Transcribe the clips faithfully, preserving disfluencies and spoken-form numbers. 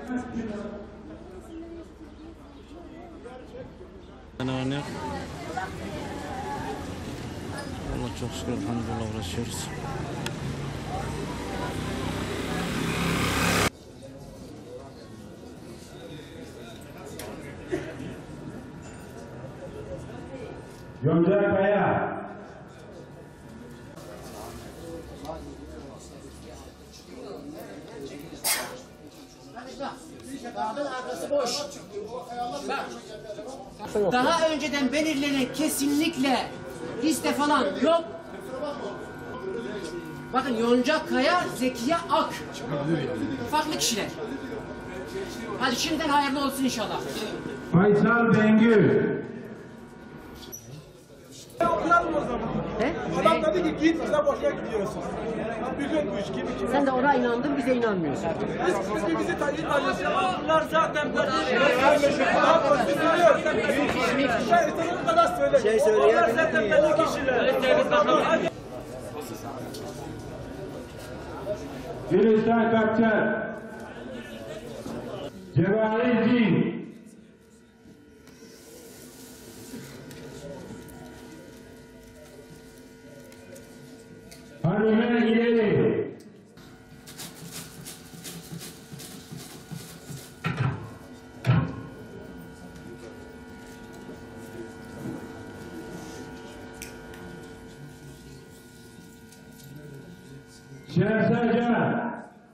Yani Allah çok şükür elhamdülillah uğraşıyoruz. Yonca Kaya. Arkası boş. Bak. Daha önceden belirlenen kesinlikle liste falan yok. Bakın Yonca Kaya, Zekiye Ak. Farklı kişiler. Hadi şimdiden hayırlı olsun inşallah. Faysal Bengül. Okuyalım o zaman. He? Adam dedi ki git bize boşuna gidiyorsun. Bir gün bu iş gibi kim? Sen de ona inandın, bize inanmıyorsun. Biz, biz bizi tayin alıyoruz. Bunlar zaten böyle şey istediğiniz kadar söyleyin. Şey söyleyin. Onlar zaten belli kişiler. Gülistan Kapçar. Cevahir Cin. Halime İleri. Şehzacan.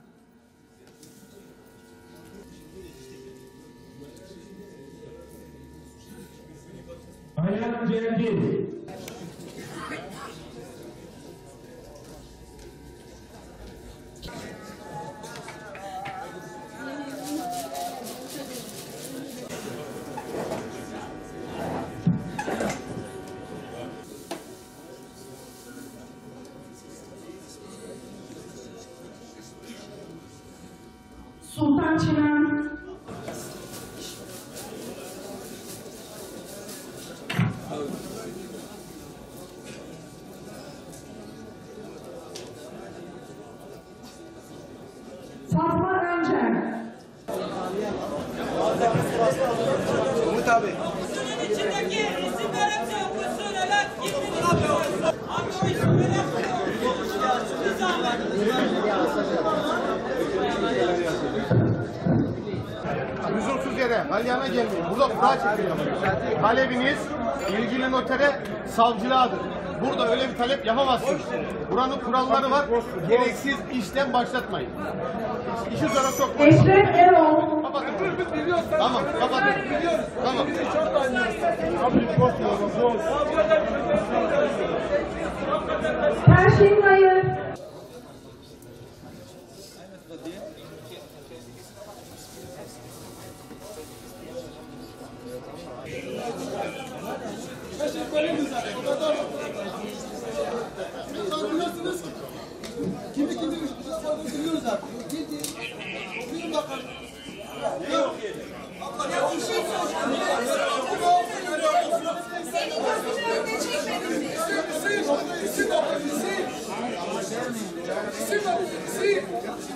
Hayat Cengiz. Sultan Çimen. Fatma Öncel. Umut abi. İçindeki isim verimse okusun öyle gitsin. Abi o isim verimse bir zahmet. yüz otuz yere galyana gelmeyin. Burada kura çekiliyor. Talebiniz ilgili notere savcılığadır. Burada öyle bir talep yapamazsınız. Buranın kuralları var. Gereksiz işlem başlatmayın. İşi zora sokmayın. Eşref Erol. Kapatın. Tamam, kapatın. Tamam. Perşin Hayır. Kimi kimi biliyoruz artık. Okuyun bakalım. Ya bir şey soracağım. Senin gözünün önüne çekmedin mi? İsim, isim okuyun, isim. İsim okuyun, isim.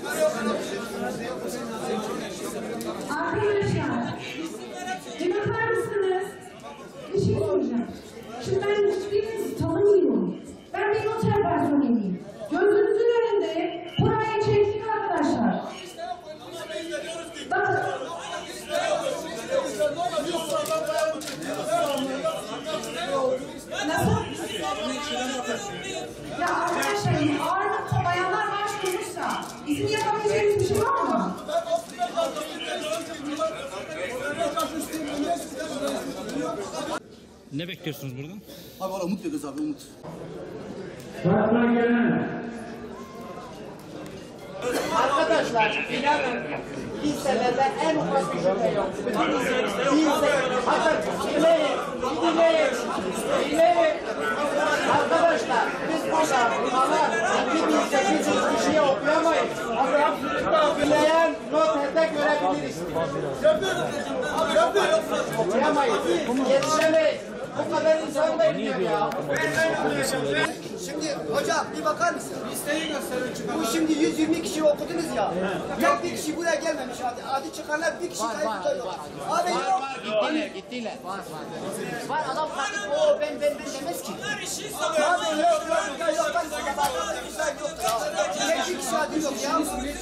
Arkadaşlar. Bir bakar mısınız? Bir şey soracağım. Şimdi ben hiçbirinizi tanımıyorum. Ben bir noter personeliyim. Gözünüzün önünde burayı çektik arkadaşlar. Bakın. Nasıl? Ya arkadaşlar ağırlıkta bayanlar başvurmuşsa bizim yapabileceğimiz bir şey var mı? Ne bekliyorsunuz buradan? Abi valla umut bekliyoruz abi, umut. Fatma Gelen. Arkadaşlar inanın listelerde en ufak bir şüphe yok. Lise, hatta dinleyin, dinleyin, dinleyin. Arkadaşlar biz burada falan iki bin sekiz yüz kişiye okuyamayız. Dinleyen noterde görebiliriz. Okuyamayız, yetişemeyiz. Bu kadar insan bekliyor ya. Şimdi Hocam bir bakar mısın? Listeyi gösterin çıkalım. Bu şimdi yüz yirmi kişi okudunuz ya. Ya bir kişi buraya gelmemiş hadi. Hadi çıkanlar bir kişi kayıpta yok. Abi yok. Gittiler, gittiler. Var, var. Var adam kalkıp o ben ben ben demez ki. Bunlar işi Abi soruyor. yok yok yok yok. Güzel yoktur abi. Ya bir kişi hadi yok ya.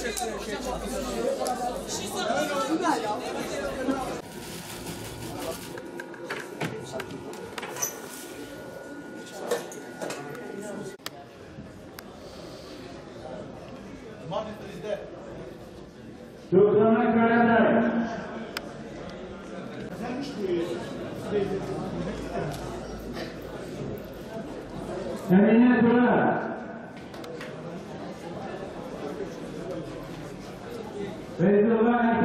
Güzel ya. Sultan'a Karadağ. Emine Turan. Feyzullah